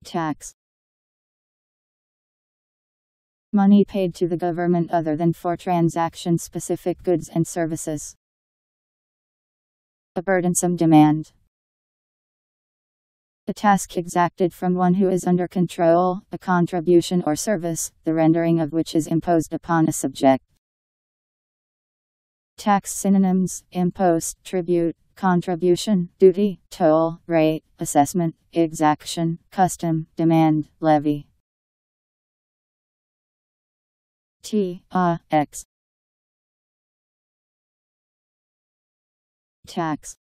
Tax. Money paid to the government other than for transaction-specific goods and services. A burdensome demand. A task exacted from one who is under control, a contribution or service, the rendering of which is imposed upon a subject. Tax synonyms: impost, tribute, contribution, duty, toll, rate, assessment, exaction, custom, demand, levy. Tax.